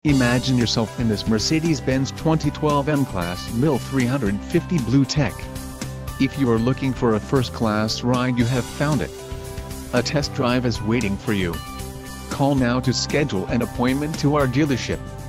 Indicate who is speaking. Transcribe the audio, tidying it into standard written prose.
Speaker 1: Imagine yourself in this Mercedes-Benz 2012 M-Class MIL 350 BlueTEC. If you are looking for a first-class ride, you have found it. A test drive is waiting for you. Call now to schedule an appointment to our dealership.